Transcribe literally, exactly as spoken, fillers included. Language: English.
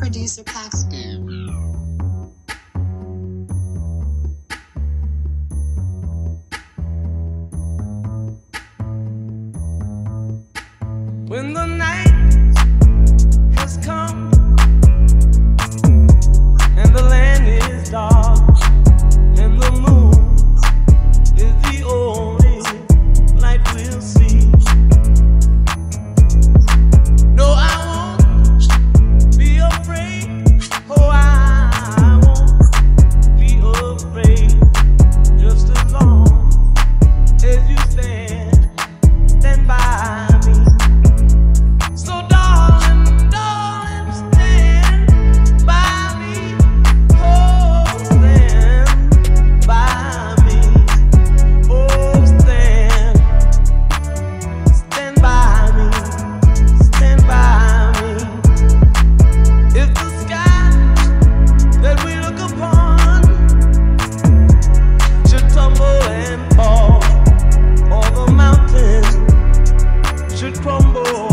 producer Paks. When the night has come and the land is dark and the moon is the only light we'll see. No, I won't be afraid. Oh, I won't be afraid. Just as long as you stand, stand by me. So darling, darling, stand by me. Oh, stand by me. Oh, stand, stand by me. Stand by me. If the sky that we look upon should tumble and fall, or the mountains should crumble